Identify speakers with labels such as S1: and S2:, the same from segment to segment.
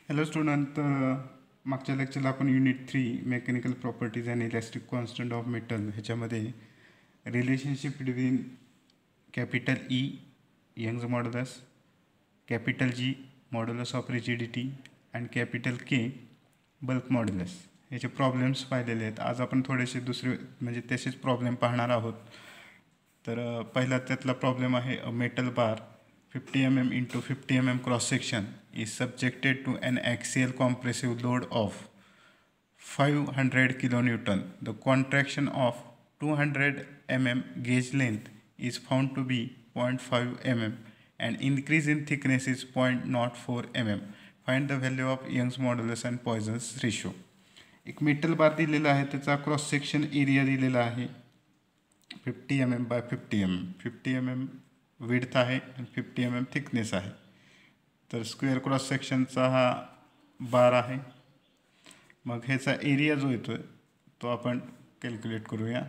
S1: Hello student, मागच्या लेक्चरला आपण unit 3 mechanical properties and elastic constant of metal ह्याच्यामध्ये relationship between capital E Young's modulus, capital G modulus of rigidity and capital K bulk modulus ह्याचे problems पाहिलेले आहेत. आज आपण थोडेसे दुसरे म्हणजे तसेच प्रॉब्लेम पाहणार आहोत. तर पहिला त्यातला प्रॉब्लेम आहे a metal bar 50 mm into 50 mm cross section is subjected to an axial compressive load of 500 kilonewton. The contraction of 200 mm gauge length is found to be 0.5 mm and increase in thickness is 0.04 mm. Find the value of Young's modulus and Poisson's ratio. एक metal bar दिलेला आहे, त्याचा cross section area दिलेला आहे 50 mm by 50 mm. 50 mm width आहे आणि 50 mm thickness आहे. तर स्क्वेअर क्रॉस सेक्शनचा हा बार आहे. मग ह्याचा एरिया जो येतो तो आपण कॅल्क्युलेट करूया.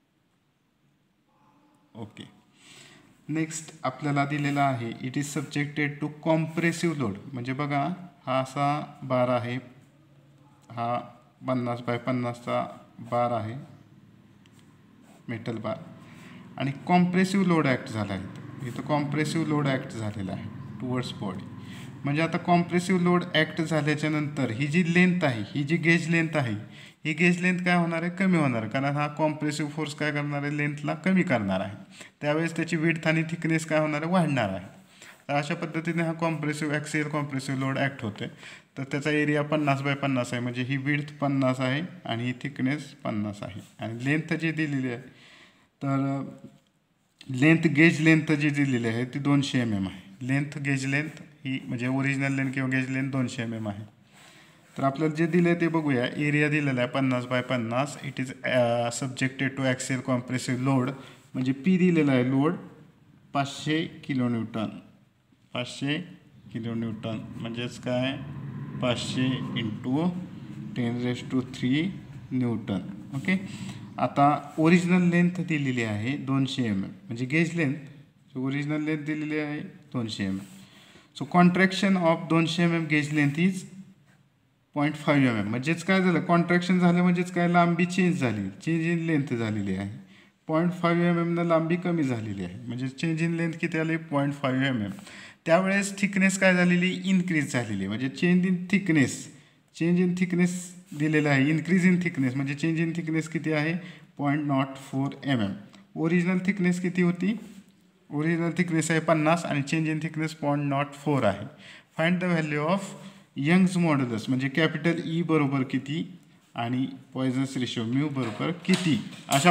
S1: ओके, नेक्स्ट आपल्याला दिलेला आहे it is subjected to compressive load. म्हणजे बघा, हा असा बार आहे, हा 50 बाय 50चा बार आहे मेटल बार, आणि कॉम्प्रेसिव्ह लोड ॲक्ट झाला आहे. इथं कॉम्प्रेसिव्ह लोड ॲक्ट झालेला आहे टुवर्ड्स बॉडी. म्हणजे आता कॉम्प्रेसिव्ह लोड ॲक्ट झाल्याच्या नंतर ही जी लेंथ आहे, ही जी गेज लेंथ आहे, ही गेज लेंथ काय होणार आहे, कमी होणार आहे. कारण हा कॉम्प्रेसिव्ह फोर्स काय करणार आहे, लेंथला कमी करणार आहे. त्यावेळेस त्याची विड्थ आणि थिकनेस काय होणार आहे, वाढणार आहे. तर अशा पद्धतीने हा compressive axial compressive load act होते. तर त्याचा एरिया 50 बाय 50 आहे. म्हणजे ही विड्थ 50 आहे आणि ही थिकनेस 50 आहे. आणि लेंथ जी दिलेली आहे, तर लेंथ गेज लेंथ जी दिलेली आहे ती 200 mm आहे. लेंथ गेज लेंथ ही म्हणजे ओरिजिनल लेंथ किंवा गेज लेंथ 200 mm आहे. तर आपल्याला जे दिलं आहे ते बघूया. एरिया दिलेला आहे 50 by 50. It is subjected to axial compressive load. म्हणजे पी दिलेला आहे लोड 500 किलोन्यूटन. 500 किलोन्यूटन म्हणजेच काय, 500 × 10⁻³ न्यूटन. ओके, आता ओरिजिनल लेंथ दिलेली आहे 200 mm. म्हणजे गेज लेंथ ओरिजिनल लेंथ दिलेली आहे 200 mm. So contraction of 200 mm gauge length is 0.5 mm. म्हणजेच काय झालं, कॉन्ट्रॅक्शन झालं म्हणजेच काय, लांबी चेंज झाली, चेंज इन लेंथ झालेली आहे. 0.5 mm न लांबी कमी झालेली आहे. म्हणजे चेंज इन लेंथ किती आली, 0.5 mm. त्यावेळेस थिकनेस काय झालेली, इन्क्रीज झालेली. म्हणजे चेंज इन थिकनेस दिलेलं आहे. इन्क्रीज इन थिकनेस म्हणजे चेंज इन थिकनेस किती आहे, 0.04 mm. ओरिजिनल थिकनेस किती होती, ओरिजिनल थिकनेस आहे 50 आणि चेंज इन थिकनेस 0.04 आहे. Find the value of Young's modulus. म्हणजे कॅपिटल ई बरोबर किती आणि पॉयझन्स रेशो म्यू बरोबर किती. अशा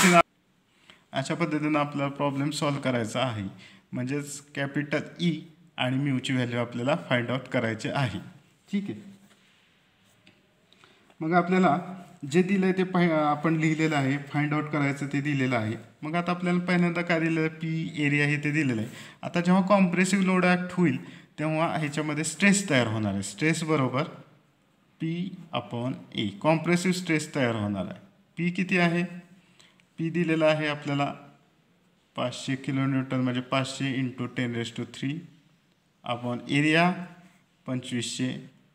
S1: पद्धतीनं आपला प्रॉब्लेम सॉल्व करायचा आहे. म्हणजेच कॅपिटल ई आणि म्यूची व्हॅल्यू आपल्याला फाइंड आउट करायचे आहे. ठीक आहे. मग आपल्याला जे दिलं आहे ते आपण लिहिलेलं आहे, फाइंड आउट करायचं ते दिलेलं आहे. मग आता आपल्याला पहिल्यांदा काय दिलेलं आहे, पी एरिया हे ते दिलेलं आहे. आता जेव्हा कॉम्प्रेसिव्ह लोड ॲक्ट होईल तेव्हा ह्याच्यामध्ये स्ट्रेस तयार होणार आहे. स्ट्रेस बरोबर P/A. कॉम्प्रेसिव्ह स्ट्रेस तयार होणार आहे. पी किती आहे, पी दिलेला आहे आपल्याला 500 किलोन्यूटन. म्हणजे 500 × 10⁻³ अपॉन एरिया 2500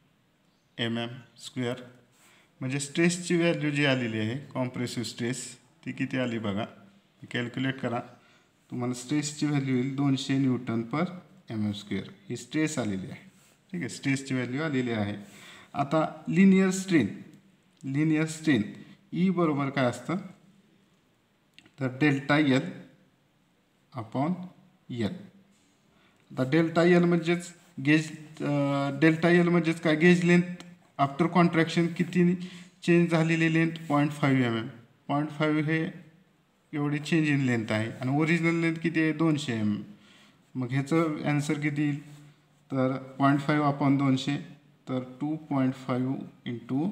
S1: mm². म्हणजे स्ट्रेसची व्हॅल्यू जी आलेली आहे कॉम्प्रेसिव्ह स्ट्रेस ती किती आली बघा, कॅल्क्युलेट करा. तुम्हाला स्ट्रेसची व्हॅल्यू येईल 200 Nm². ही स्ट्रेस आलेली आहे. ठीक आहे, स्ट्रेसची व्हॅल्यू आलेली आहे. आता लिनियर स्ट्रेन ई बरोबर काय असतं, तर ΔL/L. आता ΔL म्हणजेच गेज, ΔL म्हणजेच काय, गेज लेंथ आफ्टर कॉन्ट्रॅक्शन किती चेंज झालेली लेंथ 0.5 mm. 0.5 हे एवढी चेंज इन लेंथ आहे आणि ओरिजिनल लेंथ किती आहे, 200 mm. मग ह्याचं ॲन्सर किती येईल, तर 0.5/200, तर 2.5 ×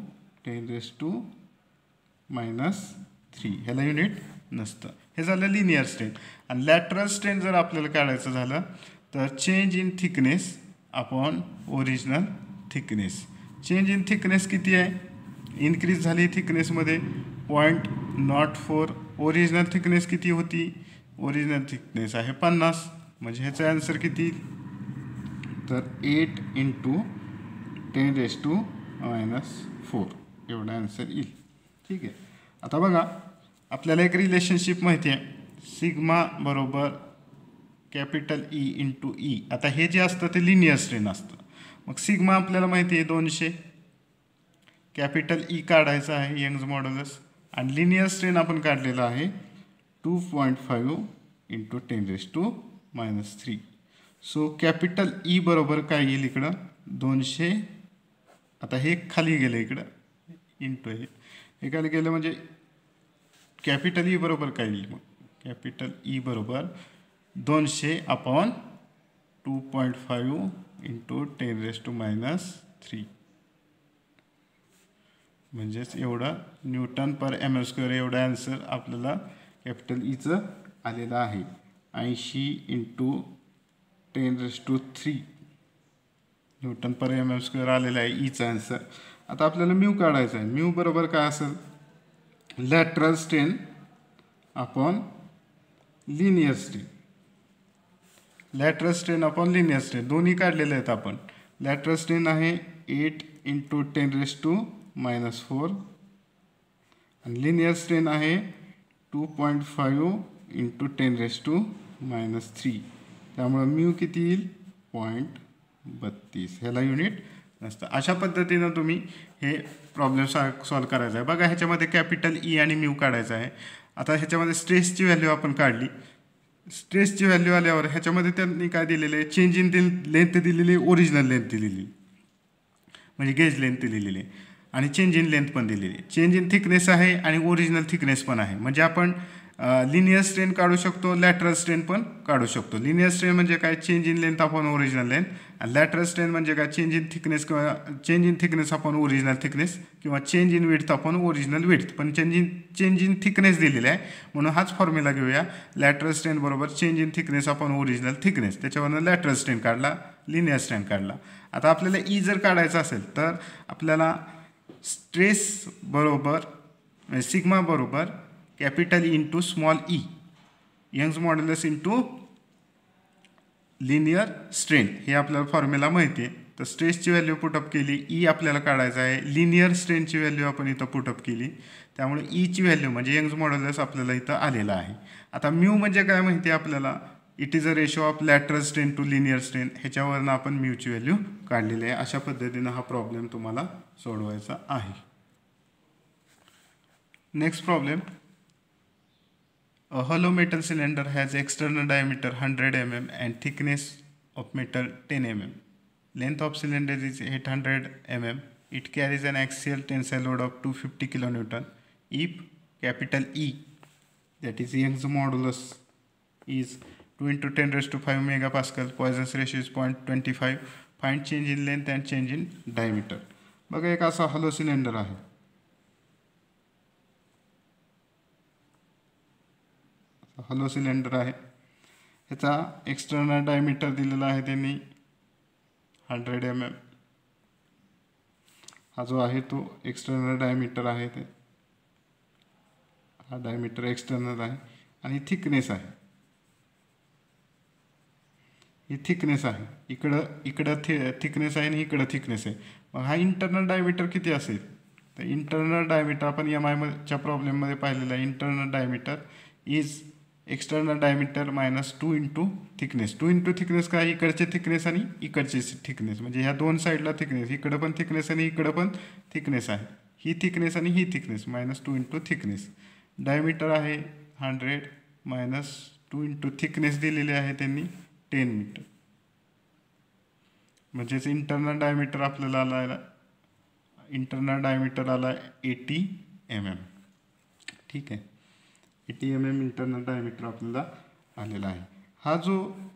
S1: 10⁻³ ह्याला युनिट नसतं. हे झालं लिनियर स्ट्रेन. आणि लॅटरल स्ट्रेन जर आपल्याला काढायचं झालं तर change in thickness upon original thickness. Change in thickness किती आहे, इन्क्रीज झाली थिकनेसमध्ये 0.04. ओरिजिनल थिकनेस किती होती, ओरिजिनल थिकनेस आहे 50. म्हणजे ह्याचा आन्सर किती, तर 8 × 10⁻⁴ एवढा आन्सर येईल. ठीक आहे. आता बघा आपल्याला एक रिलेशनशिप माहिती आहे, सिग्मा बरोबर कॅपिटल ई इंटू ई. आता हे जे असतं ते लिनियर स्ट्रेन असतं. मग सिग्मा आपल्याला माहिती आहे 200, कॅपिटल ई काढायचं आहे यंग्स मॉड्युलस, आणि लिनियर स्ट्रेन आपण काढलेला आहे 2.5 इंटू 10⁻⁻3. सो कॅपिटल ई बरोबर काय येईल इकडं 200. आता हे खाली गेलं इकडं इंटू हे खाली गेलं म्हणजे कॅपिटल ई बरोबर काय येईल, मग कॅपिटल ई बरोबर 200/2.5 इंटू 10⁻⁻3 म्हणजेच एवढं न्यूटन पर m², एवढा आन्सर आपल्याला कॅपिटल ईचं आलेलं आहे. 80 इंटू 10⁻³ न्यूटन पर m² आलेला आहे ईचा आन्सर. आता आपल्याला म्यू काढायचा आहे. म्यू बरोबर काय असेल, lateral strain upon linear strain. Lateral strain upon linear strain दोन्ही काढलेले आहेत आपण. लॅटरल स्ट्रेन आहे 8 इंटू 10⁻⁻4 आणि लिनियर स्ट्रेन आहे 2.5 इंटू 10⁻⁻3. त्यामुळे म्यू किती येईल 0.32. ह्याला युनिट नसतं. अशा पद्धतीनं तुम्ही हे प्रॉब्लेम सॉल्व करायचा आहे. बघा ह्याच्यामध्ये कॅपिटल ई आणि म्यू काढायचं आहे. आता ह्याच्यामध्ये स्ट्रेसची व्हॅल्यू आपण काढली. स्ट्रेसची व्हॅल्यू आल्यावर ह्याच्यामध्ये त्यांनी काय दिलेलं आहे, चेंज इन लेंथ दिलेली आहे, ओरिजिनल लेंथ दिलेली म्हणजे गेज लेंथ दिलेली आहे, आणि चेंज इन लेंथ पण दिलेली आहे. चेंज इन थिकनेस आहे आणि ओरिजिनल थिकनेस पण आहे. म्हणजे आपण लिनियर स्ट्रेन काढू शकतो, लॅटरल स्ट्रेन पण काढू शकतो. लिनियर स्ट्रेन म्हणजे काय, change in length upon original length, आणि लॅटरल स्ट्रेन म्हणजे काय, चेंज इन थिकनेस किंवा change in thickness upon original thickness किंवा change in width upon original width. पण चेंज इन थिकनेस दिलेला आहे म्हणून हाच फॉर्म्युला घेऊया. लॅटरल स्ट्रेन बरोबर change in thickness upon original thickness, त्याच्यावरनं लॅटरल स्ट्रेन काढला, लिनियर स्ट्रेन काढला. आता आपल्याला ई जर काढायचं असेल तर आपल्याला स्ट्रेस बरोबर सिग्मा बरोबर capital E into small E, Young's modulus into linear strain, हे आपल्याला फॉर्म्युला माहिती आहे. तर स्ट्रेसची व्हॅल्यू पुटअप केली, ई आपल्याला काढायचं आहे. लिनियर स्ट्रेनची व्हॅल्यू आपण इथं पुटअप केली, त्यामुळे ईची व्हॅल्यू म्हणजे यंग्स मॉड्युलस आपल्याला इथं आलेला आहे. आता म्यू म्हणजे काय माहिती आहे आपल्याला, it is a ratio of lateral strain to linear strain. ह्याच्यावरनं आपण म्यूची व्हॅल्यू काढलेली आहे. अशा पद्धतीनं हा प्रॉब्लेम तुम्हाला सोडवायचा आहे. Next problem. A hollow metal cylinder has external diameter 100 mm and thickness of metal 10 mm. Length of cylinder is 800 mm. It carries an axial tensile load of 250 kN. If capital E, that is Young's modulus, is 2 into 10⁵ megapascal, Poisson's ratio is 0.25. Find change in length and change in diameter. बघा एक असा hollow cylinder आहे. Hollow cylinder आहे. ह्याचा external diameter दिलेला आहे त्यांनी 100 mm. हा जो आहे तो एक्सटर्नल डायमीटर आहे, ते हा डायमीटर एक्सटर्नल आहे. आणि थिकनेस आहे, ही थिकनेस आहे. इकडं थिकनेस आहे आणि इकडं थिकनेस आहे. मग हा इंटरनल डायमीटर किती असेल, तर इंटरनल डायमीटर आपण MIच्या प्रॉब्लेममध्ये पाहिलेला आहे. Internal diameter is external diameter minus 2 into thickness. 2 into thickness काय, इकडचे थिकनेस आणि इकडचे थिकनेस, म्हणजे ह्या दोन साईडला थिकनेस, इकडं पण थिकनेस आणि इकडं पण थिकनेस आहे. ही थिकनेस आणि ही thickness minus 2 into thickness. Diameter आहे 100 मायनस 2 इंटू थिकनेस दिलेली आहे त्यांनी 10 मीटर. म्हणजेच इंटरनल डायमीटर आपल्याला आला, इंटरनल डायमीटर आला 80 mm. ठीक आहे, 80 mm इंटरनल डायमीटर आपल्याला आलेला आहे. हा जो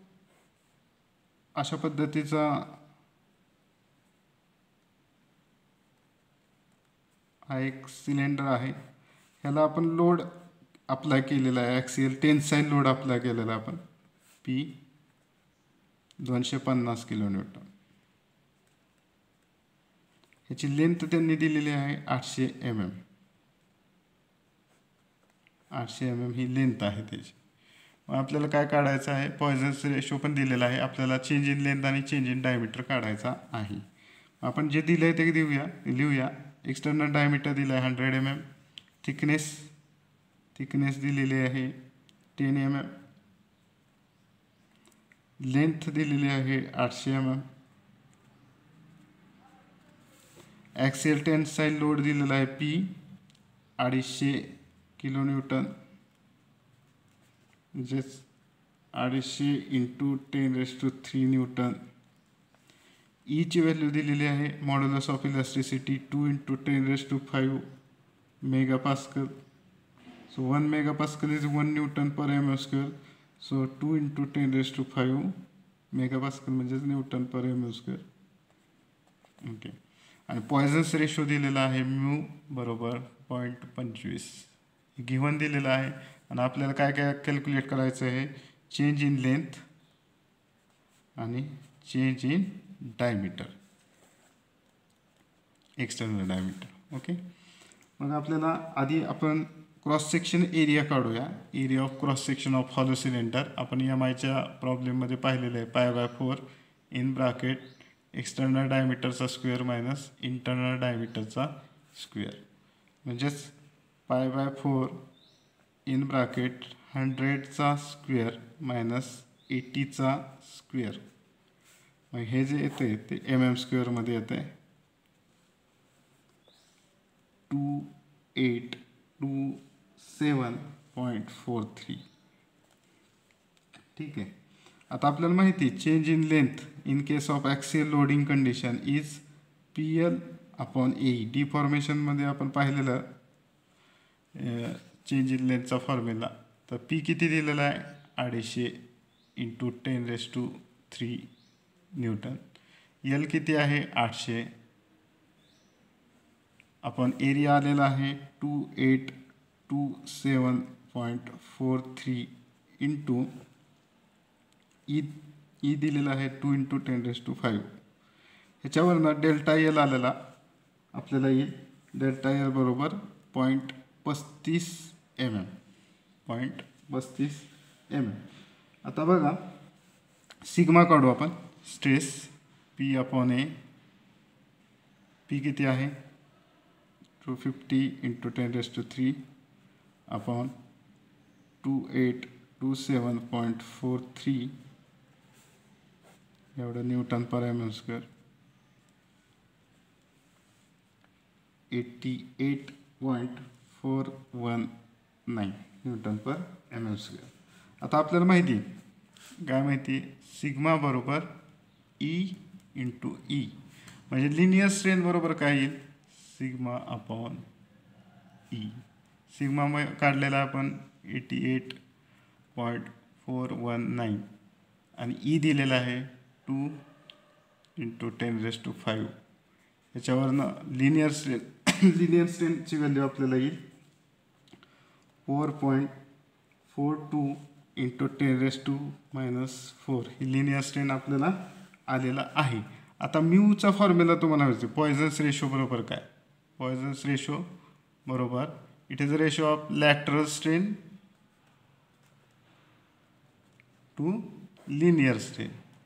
S1: अशा पद्धतीचा हा एक सिलेंडर आहे. ह्याला आपण लोड अप्लाय केलेला आहे, ॲक्सियल टेन्साईल लोड अप्लाय केलेला आपण P 250 kN. ह्याची लेंथ त्यांनी दिलेली आहे 800 mm. 800 mm ही लेंथ आहे त्याची. मग आपल्याला काय काढायचं आहे, पॉयझन्स रेशो पण दिलेला आहे. आपल्याला चेंज इन लेंथ आणि चेंज इन डायमीटर काढायचा आहे. आपण जे दिलं आहे ते लिहूया. एक्सटर्नल डायमीटर दिलं आहे 100 mm, थिकनेस दिलेली आहे 10 mm, लेंथ दिलेली आहे 800 mm, ॲक्सियल टेन्साईल लोड दिलेला आहे P 250 kN, म्हणजेच 250 × 10³ न्यूटन. ई ची व्हॅल्यू दिलेली आहे modulus of elasticity 2 × 10⁵ megapascal. So 1 megapascal इज 1 Newton/mm². सो 2 × 10⁵ मेगापास्कल म्हणजेच Newton/mm². ओके. आणि पॉयझन्स रेशो दिलेला आहे म्यू बरोबर 0.25. गिव्हन दिलेला आहे. आणि आपल्याला काय काय कॅल्क्युलेट करायचं आहे, चेंज इन लेंथ आणि change in diameter, external diameter. Okay. मग आपल्याला आधी आपण क्रॉस सेक्शन एरिया काढूया. Area of cross section of hollow cylinder आपण एमआयच्या प्रॉब्लेममध्ये पाहिलेलं आहे. π/4 इन ब्रॅकेट एक्सटर्नल डायमीटरचा स्क्वेअर मायनस इंटरनल डायमीटरचा स्क्वेअर, म्हणजेच π/4 इन ब्रॅकेट 100चा स्क्वेअर मायनस 80चा स्क्वेअर. मग हे जे येते ते mm² येते 2827.43. ठीक आहे. आता आपल्याला माहिती change in length in case of axial loading condition is PL/A. डिफॉर्मेशनमध्ये आपण पाहिलेलं चेंज इन लेंथचा फॉर्म्युला. तर P किती दिलेला आहे 250 × 10³ न्यूटन. L किती आहे 800. आपण एरिया आलेला आहे 2827.43 इंटू ई दिलेला आहे 2 × 10⁵. ह्याच्यावरनं डेल्टा L आलेला आपल्याला येईल. डेल्टा L बरोबर 0.35 mm. 0.35 mm. आता बघा सिग्मा काढू आपण. Stress P/A. P किती आहे 250 × 10³ अपॉन 2827.43 एवढं Newton/mm². 88.419 Newton/mm². आता आपल्याला माहिती काय माहिती, सिग्मा बरोबर E × E, म्हणजे लिनियर स्ट्रेन बरोबर काय येईल σ/E. सिग्मा काढलेला आपण 88.419 आणि E दिलेला आहे 2 × 10⁵. याच्यावरनं लिनियर स्ट्रेनची व्हॅल्यू आपल्याला येईल 4.42 × 10⁻⁴. ही लिनियर स्ट्रेन आपल्याला आलेला आहे. आता म्यूचा फॉर्म्युला तुम्हाला माहिती आहे. पॉयझन्स रेशो बरोबर काय, पॉयझन्स रेशो बरोबर it is a ratio of lateral strain to linear strain.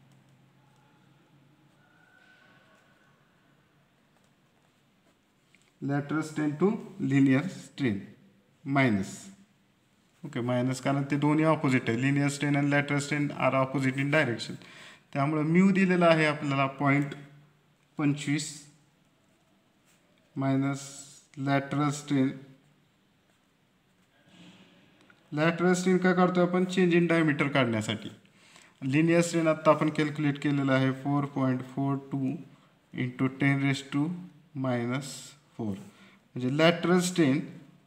S1: Lateral strain to linear strain minus. Okay, minus कारण ते दोन्ही ऑपोजिट आहे. लिनियर स्ट्रेन आणि lateral strain are opposite in direction. त्यामुळे mu दिलेला आहे आपल्याला 0.25 minus lateral strain. Lateral strain काय काढतो आपण चेंज इन डायमीटर काढण्यासाठी. लिनियर स्ट्रेन आत्ता आपण कॅल्क्युलेट केलेला आहे 4.42 × 10⁻⁴. म्हणजे लॅटरल स्ट्रेन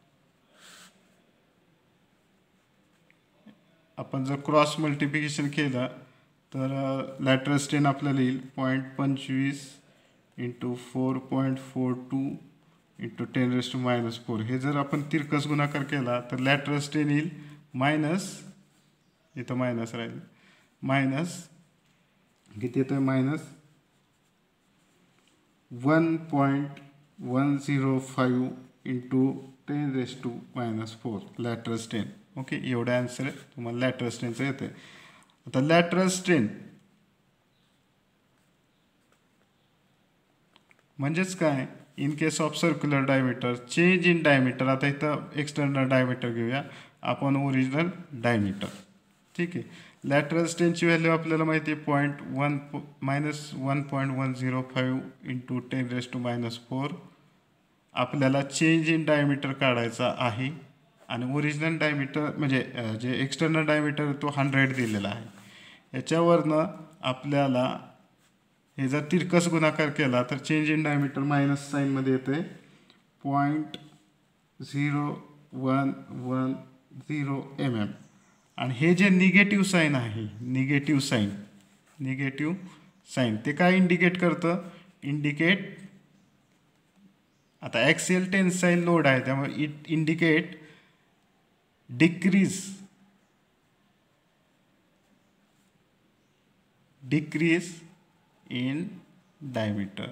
S1: आपण जर क्रॉस मल्टिप्लिकेशन केलं तर लॅटरल स्ट्रेन आपल्याला येईल 0.25 × 4.42 × 10⁻⁴. हे जर आपण तिरकस गुणाकार केला तर लॅटरल स्ट्रेन येईल मायनस, इथं मायनस राहील, मायनस किती येतं मायनस 1.105 × 10⁻⁴ लॅटरल स्ट्रेन. ओके, एवढं आन्सर तुम्हाला लॅटरल स्ट्रेनचं येते. आता लॅटरल स्ट्रेन म्हणजेच काय, in case of circular diameter change in diameter, आता इथं एक्सटर्नल डायमीटर घेऊया आपण, ओरिजिनल डायमीटर. ठीक आहे. लॅटरल स्ट्रेनची व्हॅल्यू आपल्याला माहिती आहे -1.105 इंटू 10⁻⁻⁴. आपल्याला चेंज इन डायमीटर काढायचा आहे आणि ओरिजिनल डायमीटर म्हणजे जे एक्सटर्नल डायमीटर तो 100 दिलेला आहे. याच्यावरनं आपल्याला हे जर तिरकस गुणाकार केला तर चेंज इन डायमीटर मायनस साईनमध्ये येते 0.0110 mm. आणि हे जे निगेटिव्ह साईन आहे, निगेटिव्ह साईन ते काय इंडिकेट करतं, आता ॲक्सियल टेन्साईल लोड आहे त्यामुळे it indicate decrease in diameter,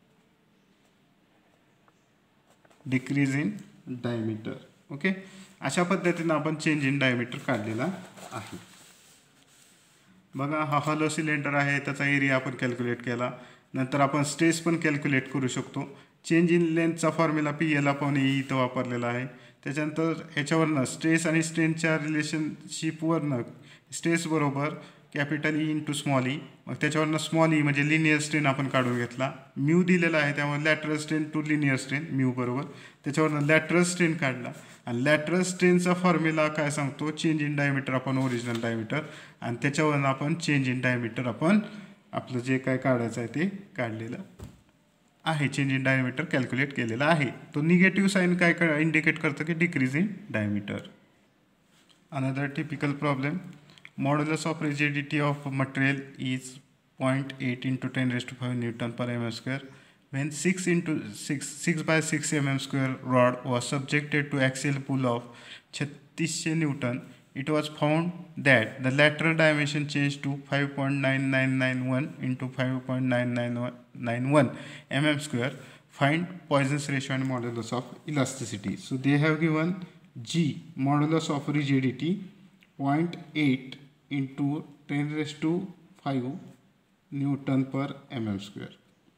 S1: okay. अशा पद्धतीनं आपण चेंज इन डायमीटर काढलेला आहे. बघा, हा हॉलो सिलेंडर आहे, त्याचा एरिया आपण कॅल्क्युलेट केला. नंतर आपण स्ट्रेस पण कॅल्क्युलेट करू शकतो. चेंज इन लेंथचा फॉर्म्युला PL/E इथं वापरलेला आहे. त्याच्यानंतर ह्याच्यावरनं स्ट्रेस आणि स्ट्रेनच्या रिलेशनशिपवरनं स्ट्रेस बरोबर capital E into small E, मग त्याच्यावरनं स्मॉल ई म्हणजे लिनियर स्ट्रेन आपण काढून घेतला. म्यू दिलेला आहे त्यामुळे lateral strain to linear strain mu बरोबर, त्याच्यावरनं लॅटरल स्ट्रेन काढला. आणि लॅटरल स्ट्रेनचा फॉर्म्युला काय सांगतो, चेंज इन डायमीटर आपण ओरिजिनल डायमीटर, आणि त्याच्यावरनं आपण चेंज इन डायमीटर आपण आपलं जे काय काढायचं आहे ते काढलेलं आहे, चेंज इन डायमीटर कॅल्क्युलेट केलेला आहे. तो निगेटिव्ह साईन काय इंडिकेट करतं की decrease in diameter. Another typical problem, modulus of rigidity of material is 0.8 into 10⁻⁵ Newton per mm square when 6 by 6 mm square rod was subjected to axial pull of 3600 Newton. It was found that the lateral dimension changed to 5.9991 into 5.9991 mm square. Find Poisson's ratio and modulus of elasticity. So they have given G, modulus of rigidity, 0.8 into 10⁵ Newton per mm square,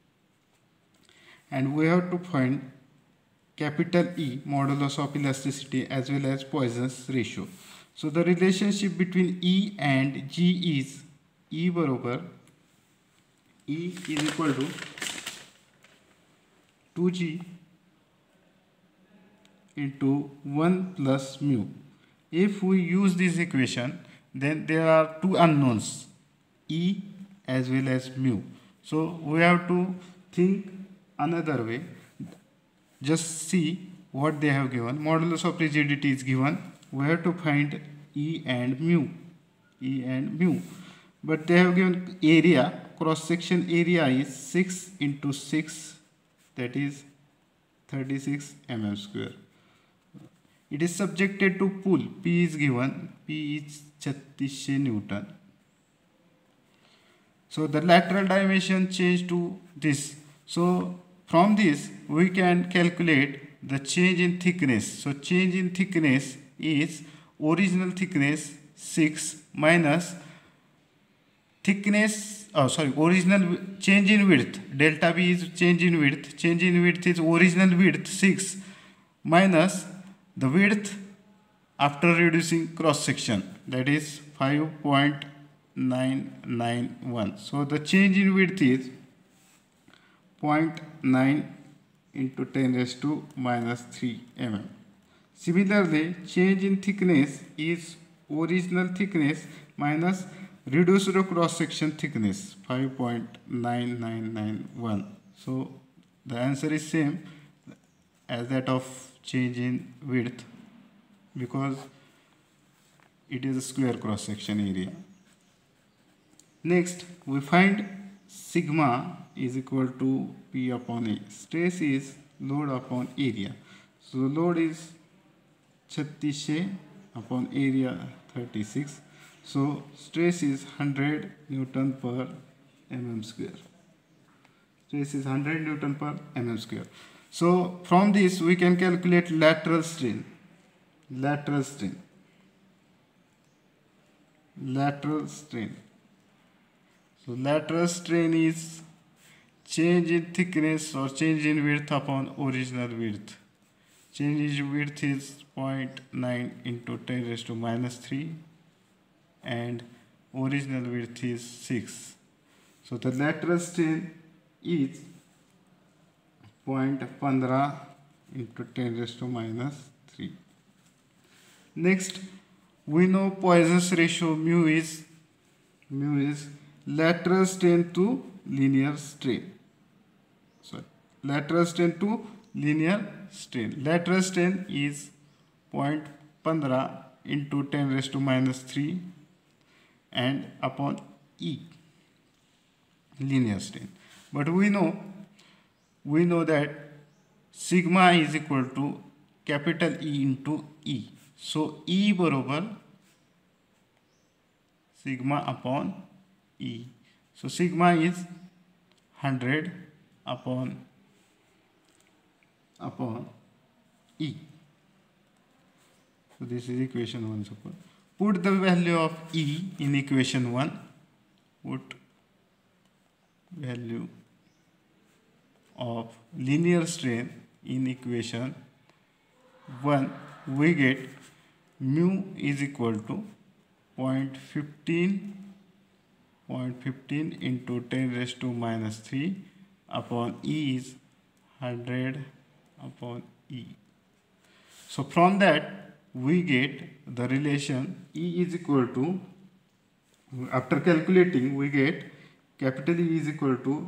S1: and we have to find capital E, modulus of elasticity, as well as Poisson's ratio. So the relationship between E and G is E is equal to 2G into 1 plus mu. If we use this equation, then there are two unknowns, E as well as mu. So we have to think another way. Just see what they have given. Modulus of rigidity is given. We have to find E and mu. But they have given area, cross section area is 6 into 6, that is 36 mm square. It is subjected to pull. P is given. P is 3600 Newton. So the lateral dimension changed to this. So from this we can calculate the change in thickness. So change in thickness is original thickness 6 minus original change in width. Delta B is change in width. Change in width is original width 6 minus the width after reducing cross section, that is 5.991. So the change in width is 0.9 into 10⁻³ mm. Similarly, change in thickness is original thickness minus reduced cross section thickness, 5.9991. So the answer is same as that of change in width, because it is a square cross section area. Next we find sigma is equal to P upon A. Stress is load upon area. So load is 3600 upon area 36. So stress is 100 Newton per mm square. Stress is 100 Newton per mm square. So from this we can calculate lateral strain. So lateral strain is change in thickness or change in width upon original width. Change in width is 0.9 into 10 raised to minus 3 and original width is 6. So the lateral strain is 0.15 into 10 raised to minus 3. Next, we know Poisson's ratio mu is lateral strain to linear strain. So lateral strain to linear strain. Lateral strain is 0.15 into 10 raised to minus 3 and upon E, linear strain. But we know that sigma is equal to capital E into E. So E बरोबर sigma upon E. So sigma is 100 upon E. So this is equation 1. Suppose put the value of E in equation 1. Put value of linear strain in equation 1. We get mu is equal to 0.15 into 10 raised to minus 3 upon E is 100 upon E. So from that we get the relation E is equal to, after calculating we get capital E is equal to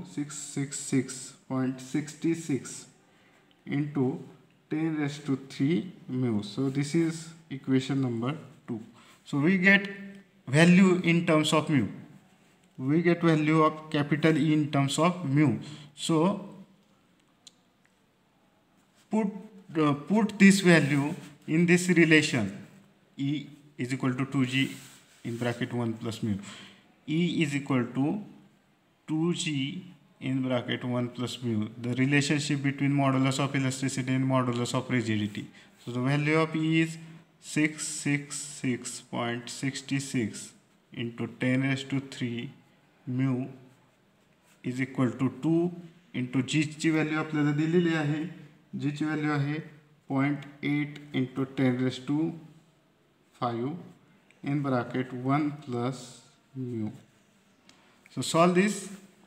S1: 666.66 into 10 raised to 3 mu. So this is equation number 2. So we get value in terms of mu. We get value of capital E in terms of mu. So put this value in this relation. E is equal to 2G in bracket 1 plus mu. E is equal to 2G in bracket 1 plus mu. The relationship between modulus of elasticity and modulus of rigidity. So the value of E is 666.66 into 10 raised to 3 mu is equal to 2 into G ची value आपल्याला दिलेली आहे. G ची value आहे 0.8 into 10 raised to 5 in bracket 1 plus mu. So solve this.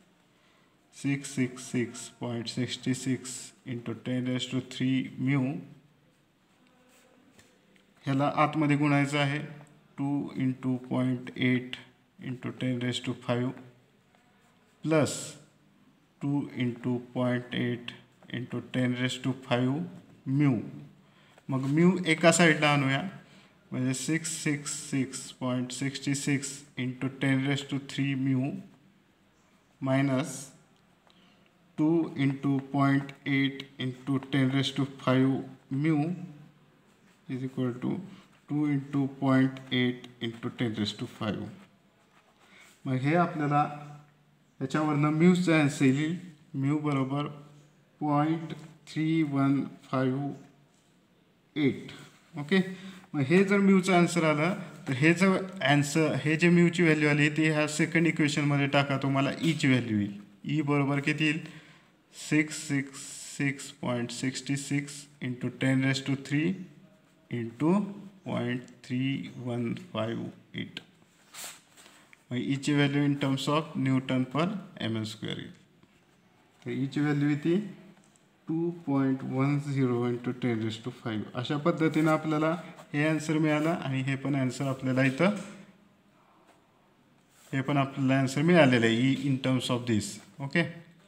S1: 666.66 into 10 raised to 3 mu. ह्याला आतमध्ये गुणायचं आहे 2 into 0.8 into 10 raised to 5 plus 2 into 0.8 into 10 raised to 5 mu. मग mu एका साईडला आणूया म्हणजे 666.66 into 10 raised to 3 mu minus 2 into 0.8 into 10 raised to 5 mu is equal to 2 into 0.8 into 10 raised to 5. मग हे आपल्याला याच्यावरनं म्यूचा आन्सर येईल. म्यू बरोबर 0.3158. ओके. मग हे जर म्यूचा आन्सर आला तर हे जर आन्सर हे जे म्यूची व्हॅल्यू आली ती ह्या सेकंड इक्वेशनमध्ये टाका, तुम्हाला ईची व्हॅल्यू येईल. ई बरोबर किती येईल 666.66 into 10 raised to 3 into 0.3158. मग ईची value in terms of newton per ml square येईल. तर ईची व्हॅल्यू येते 2.10 into 10 raised to 5. अशा पद्धतीने आपल्याला हे आन्सर मिळालं आणि हे पण आन्सर आपल्याला इथं हे पण आपल्याला आन्सर मिळालेलं आहे E in terms of this. Okay.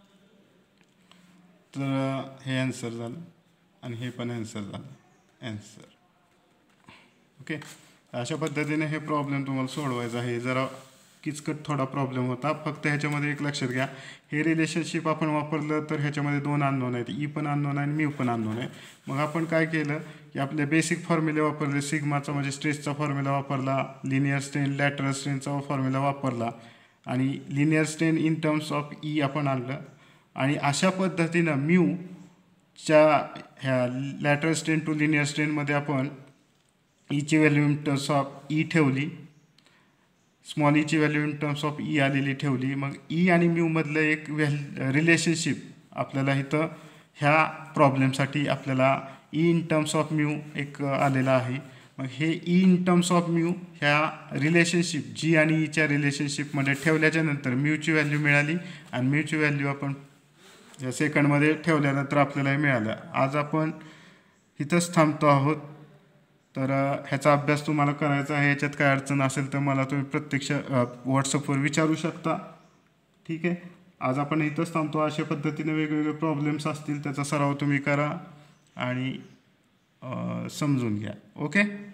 S1: तर हे आन्सर झालं आणि हे पण आन्सर झालं आन्सर. ओके. अशा पद्धतीने हे प्रॉब्लेम तुम्हाला सोडवायचा आहे. जरा किचकट थोडा प्रॉब्लेम होता. फक्त ह्याच्यामध्ये एक लक्षात घ्या, हे रिलेशनशिप आपण वापरलं तर ह्याच्यामध्ये 2 अननोन आहेत. ई पण अननोन आहे आणि म्यू पण अननोन आहे. मग आपण काय केलं की आपले बेसिक फॉर्म्युले वापरले. सिग्माचा म्हणजे स्ट्रेसचा फॉर्म्युला वापरला, लिनियर स्ट्रेन लॅटरल स्ट्रेनचा फॉर्म्युला वापरला आणि linear strain in terms of E आपण आणलं आणि अशा पद्धतीनं म्यूच्या ह्या लॅटरल स्ट्रेन टू लिनियर स्ट्रेनमध्ये आपण ईची value in terms of E ठेवली स्मॉल ईची value in terms of E आलेली ठेवली. मग ई आणि म्यूमधलं एक रिलेशनशिप आपल्याला इथं ह्या प्रॉब्लेमसाठी आपल्याला E in terms of mu एक आलेला आहे. मग हे E in terms of mu ह्या रिलेशनशिप जी आणि ईच्या रिलेशनशिपमध्ये ठेवल्याच्या नंतर म्यूची व्हॅल्यू मिळाली आणि म्यूची व्हॅल्यू आपण या सेकंडमध्ये ठेवल्यानंतर आपल्याला हे मिळालं. आज आपण इथंच थांबतो आहोत. तर ह्याचा अभ्यास तुम्हाला करायचा आहे. ह्याच्यात काय अडचण असेल तर मला तुम्ही प्रत्यक्ष व्हॉट्सअपवर विचारू शकता. ठीक आहे. आज आपण इथंच थांबतो. अशा पद्धतीने वेगवेगळे प्रॉब्लेम्स असतील त्याचा सराव तुम्ही करा आणि समजून घ्या. ओके.